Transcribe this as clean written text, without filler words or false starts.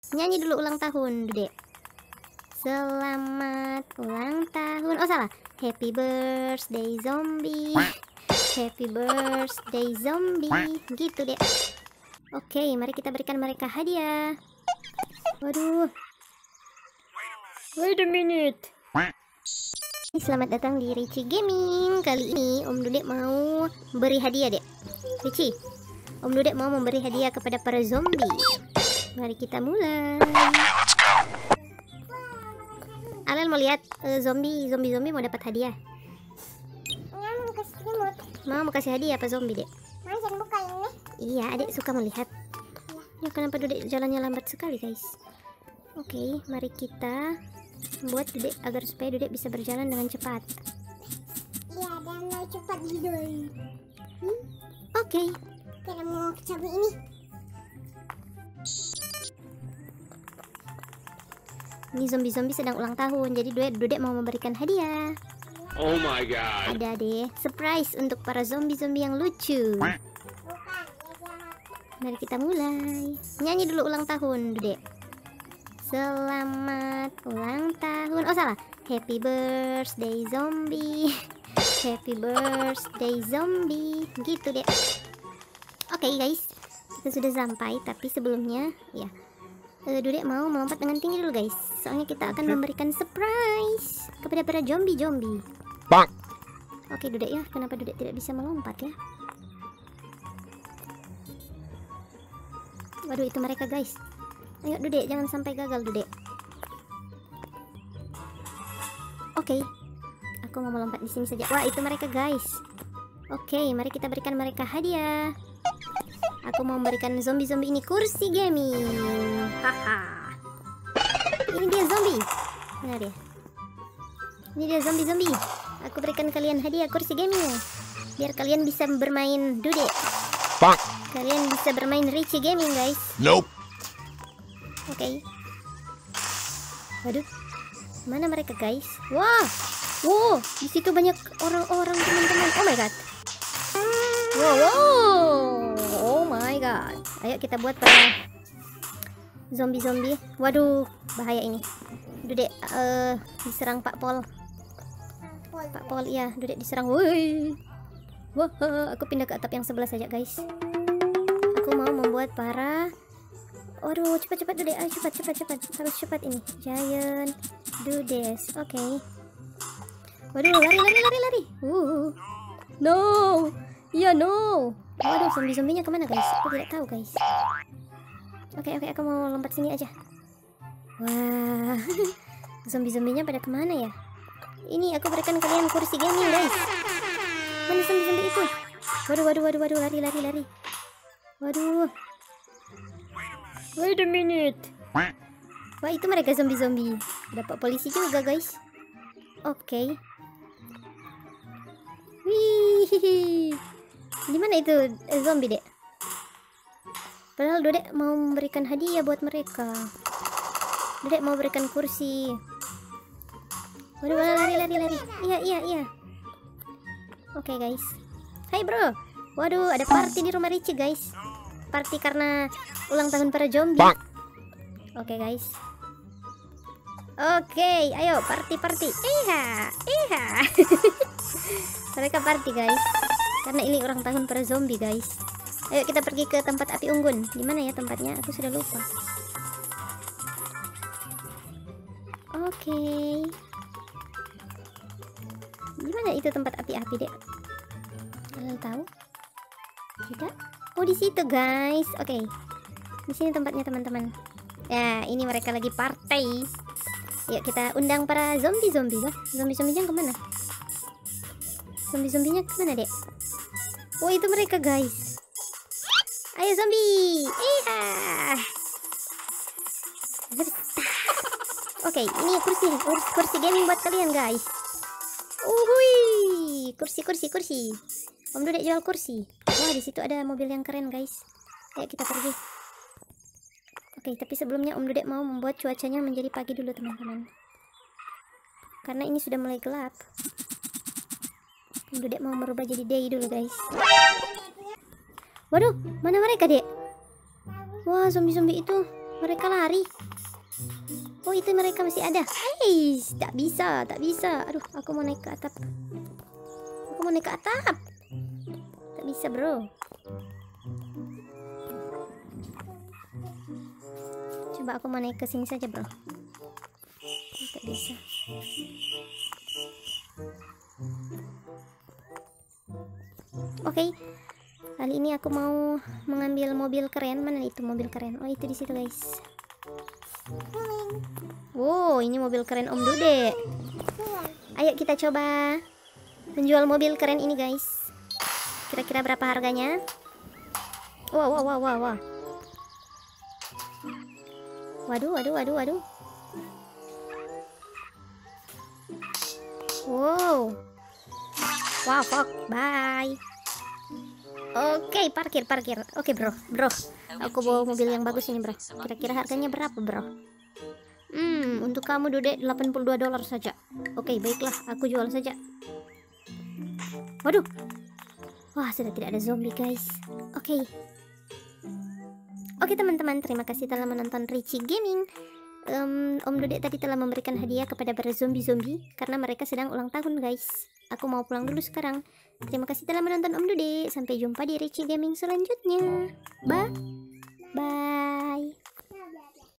Nyanyi dulu ulang tahun, Dek. Selamat ulang tahun. Oh, salah. Happy birthday zombie. Happy birthday zombie. Gitu, Dek. Oke, mari kita berikan mereka hadiah. Waduh. Wait a minute. Selamat datang di Richie Gaming. Kali ini Om Dudek mau beri hadiah, Dek. Richie, Om Dudek mau memberi hadiah kepada para zombie. Mari kita mulai. Alan mau lihat zombie mau dapat hadiah. Mau kasih hadiah apa zombie, Dek? Jangan buka ini. Iya, Adek suka melihat. Ya, kenapa Dudek jalannya lambat sekali, guys? Oke, mari kita buat Dudek agar supaya Dudek bisa berjalan dengan cepat. Iya, dan mau cepat gitu. Oke. Kita mau cabut ini. Ini zombie sedang ulang tahun, jadi Dudek mau memberikan hadiah. Oh my god. Ada deh, surprise untuk para zombie yang lucu. Bukan, ya jahat. Mari kita mulai. Nyanyi dulu ulang tahun, Dudek. Selamat ulang tahun. Oh, salah. Happy birthday zombie. Happy birthday zombie. Gitu, Dek. Oke, guys. Kita sudah sampai, tapi sebelumnya ya Dudek mau melompat dengan tinggi dulu, guys. Soalnya kita akan memberikan surprise kepada para zombie. Bang. Oke, Dudek ya. Kenapa Dudek tidak bisa melompat ya? Waduh, itu mereka, guys. Ayo, Dudek, jangan sampai gagal, Dudek. Oke. Aku mau melompat di sini saja. Wah, itu mereka, guys. Oke, mari kita berikan mereka hadiah. Aku mau memberikan zombie ini kursi gaming. Haha. Ini dia zombie. Mana dia? Ini dia zombie. Aku berikan kalian hadiah kursi gaming, biar kalian bisa bermain Dudek. Bang. Kalian bisa bermain Richie Gaming, guys. Nope. Oke. Waduh. Mana mereka, guys? Wah. Wow, di situ banyak orang-orang, teman-teman. Oh my god. Wow. Oh my god. Ayo kita buat para zombie. Waduh, bahaya ini. Dudek diserang Pak Pol. Pak Pol, iya, Dudek diserang. Woi. Wah, aku pindah ke atap yang sebelah saja, guys. Aku mau membuat para... Waduh, cepat Dudek. Ayo cepat. Harus cepat ini. Giant Dudes. Oke. Waduh, lari. No. Ya, no. Waduh, zombie-zombinya kemana, guys? Aku tidak tahu, guys. Oke, aku mau lompat sini aja. Wah. Zombie-zombinya pada kemana ya? Ini aku berikan kalian kursi gaming, guys. Mana zombie itu? Waduh, lari. Waduh. Wait a minute. Wah, itu mereka zombie. Dapat polisi juga, guys. Oke. Wih. Di mana itu zombie, Dek? Padahal Dudek mau memberikan hadiah buat mereka. Dudek mau berikan kursi. Waduh, lari. Iya. Oke, guys. Hai, bro. Waduh, ada party di rumah Richie, guys. Party karena ulang tahun para zombie. Oke, guys. Oke, ayo party. Iya. Mereka party, guys. Karena ini ulang tahun para zombie, guys. Ayo kita pergi ke tempat api unggun. Di mana ya tempatnya? Aku sudah lupa. Oke. Di mana itu tempat api-api, Dek? Kalian tahu? Tidak? Oh, di situ, guys. Oke. Di sini tempatnya, teman-teman. Ya, ini mereka lagi party. Yuk kita undang para zombie. Wah, zombie-zombinya kemana? Zombie-zombinya kemana, Dek? Oh, itu mereka, guys. Ayo zombie. Iya. Oke, ini kursi gaming buat kalian, guys. Uhui, kursi. Om Dudek jual kursi. Wah, di situ ada mobil yang keren, guys. Ayo kita pergi. Oke, tapi sebelumnya Om Dudek mau membuat cuacanya menjadi pagi dulu, teman-teman. Karena ini sudah mulai gelap. Om Dudek mau merubah jadi day dulu, guys. Waduh, mana mereka, Dek? Wah, zombie itu Mereka lari. Oh, itu mereka masih ada. Hei, tak bisa, tak bisa. Aduh, aku mau naik ke atap. Aku mau naik ke atap. Tak bisa, bro. Coba aku mau naik ke sini saja, bro. Tak bisa. Oke. Kali ini aku mau mengambil mobil keren. Mana itu mobil keren? Oh, itu di situ, guys. Wow, ini mobil keren Om Dude. Ayo kita coba menjual mobil keren ini, guys. Kira-kira berapa harganya? Wow, wow, wow, wow, wow. Waduh, waduh, waduh, waduh. Wow. Wow, fuck. Bye. Oke, parkir. Oke, bro. Aku bawa mobil yang bagus ini, bro. Kira-kira harganya berapa, bro? Untuk kamu Dude $82 saja. Oke, baiklah, aku jual saja. Waduh. Wah, sudah tidak ada zombie, guys. Oke, teman-teman, terima kasih telah menonton Richie Gaming. Om Dude tadi telah memberikan hadiah kepada para zombie-zombie karena mereka sedang ulang tahun, guys. Aku mau pulang dulu sekarang. Terima kasih telah menonton Om Dude. Sampai jumpa di Richie Gaming selanjutnya. Bye.